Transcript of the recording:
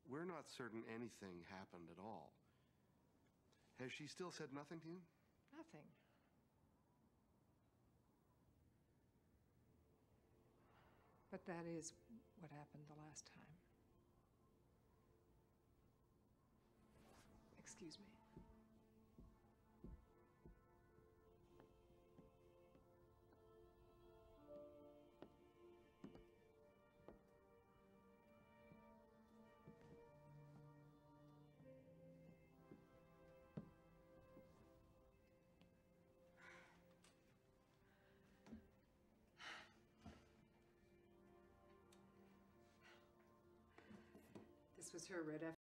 we're not certain anything happened at all. Has she still said nothing to you? Nothing. But that is what happened the last time. Excuse me. This was her right after